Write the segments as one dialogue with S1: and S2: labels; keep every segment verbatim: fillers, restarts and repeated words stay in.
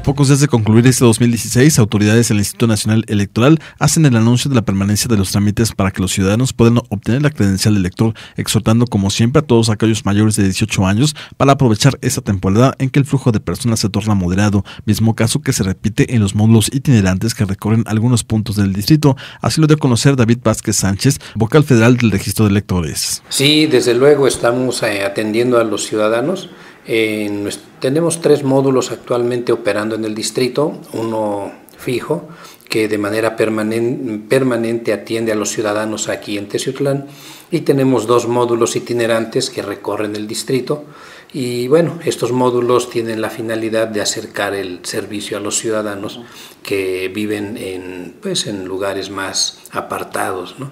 S1: pocos días de concluir este dos mil dieciséis, autoridades del Instituto Nacional Electoral hacen el anuncio de la permanencia de los trámites para que los ciudadanos puedan obtener la credencial de elector, exhortando como siempre a todos aquellos mayores de dieciocho años para aprovechar esta temporada en que el flujo de personas se torna moderado, mismo caso que se repite en los módulos itinerantes que recorren algunos puntos del distrito. Así lo dio a conocer David Vázquez Sánchez, vocal federal del registro de electores.
S2: Sí, desde luego estamos eh, atendiendo a los ciudadanos. Eh, tenemos tres módulos actualmente operando en el distrito, uno fijo que de manera permanente, permanente atiende a los ciudadanos aquí en Teciutlán, y tenemos dos módulos itinerantes que recorren el distrito. Y bueno, estos módulos tienen la finalidad de acercar el servicio a los ciudadanos que viven en, pues, en lugares más apartados, ¿no?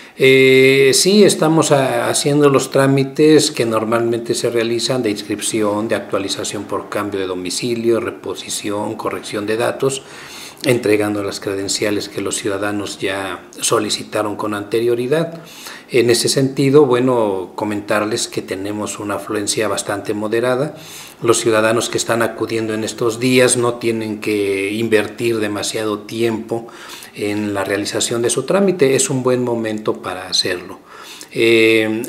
S2: Eh, sí, estamos a, haciendo los trámites que normalmente se realizan de inscripción, de actualización por cambio de domicilio, reposición, corrección de datos, entregando las credenciales que los ciudadanos ya solicitaron con anterioridad. En ese sentido, bueno, comentarles que tenemos una afluencia bastante moderada. Los ciudadanos que están acudiendo en estos días no tienen que invertir demasiado tiempo en la realización de su trámite. Es un buen momento para hacerlo. Eh,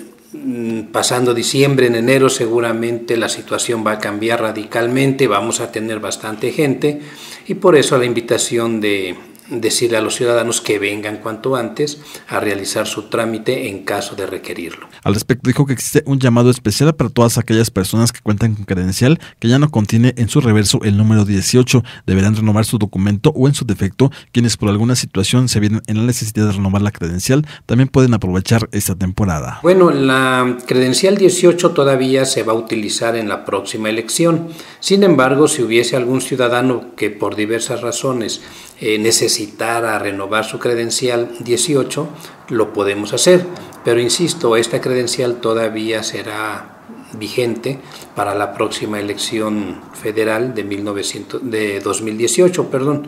S2: pasando diciembre, en enero, seguramente la situación va a cambiar radicalmente, vamos a tener bastante gente, y por eso la invitación de decirle a los ciudadanos que vengan cuanto antes a realizar su trámite en caso de requerirlo.
S1: Al respecto, dijo que existe un llamado especial para todas aquellas personas que cuentan con credencial que ya no contiene en su reverso el número dieciocho. Deberán renovar su documento o, en su defecto, quienes por alguna situación se vienen en la necesidad de renovar la credencial también pueden aprovechar esta temporada.
S2: Bueno, la credencial dieciocho todavía se va a utilizar en la próxima elección. Sin embargo, si hubiese algún ciudadano que por diversas razones eh, necesitara renovar su credencial dieciocho, lo podemos hacer. Pero insisto, esta credencial todavía será vigente para la próxima elección federal de, mil novecientos, de dos mil dieciocho. Perdón.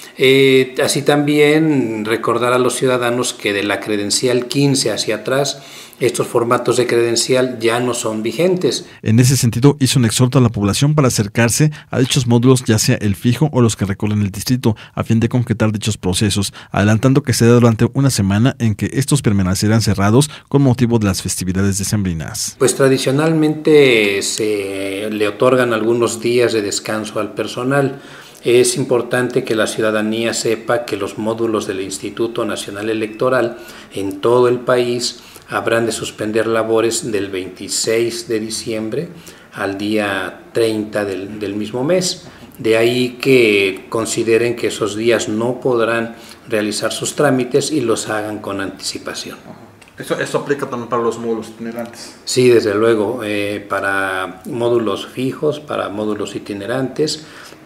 S2: Eh, así también recordar a los ciudadanos que de la credencial quince hacia atrás, estos formatos de credencial ya no son vigentes.
S1: En ese sentido, hizo un exhorto a la población para acercarse a dichos módulos, ya sea el fijo o los que recorren el distrito, a fin de concretar dichos procesos, adelantando que será durante una semana en que estos permanecerán cerrados con motivo de las festividades decembrinas.
S2: Pues tradicionalmente se le otorgan algunos días de descanso al personal. Es importante que la ciudadanía sepa que los módulos del Instituto Nacional Electoral en todo el país habrán de suspender labores del veintiséis de diciembre al día treinta del, del mismo mes. De ahí que consideren que esos días no podrán realizar sus trámites y los hagan con anticipación.
S3: ¿Eso, eso aplica también para los módulos itinerantes?
S2: Sí, desde luego, eh, para módulos fijos, para módulos itinerantes,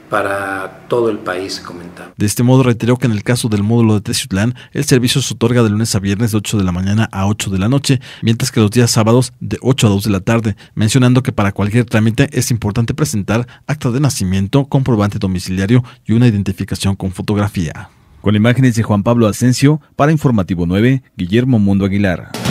S2: para todo el país, comentar.
S1: De este modo, reiteró que en el caso del módulo de Teciutlán, el servicio se otorga de lunes a viernes de ocho de la mañana a ocho de la noche, mientras que los días sábados de ocho a dos de la tarde, mencionando que para cualquier trámite es importante presentar acta de nacimiento, comprobante domiciliario y una identificación con fotografía.
S4: Con imágenes de Juan Pablo Asensio, para Informativo nueve, Guillermo Mundo Aguilar.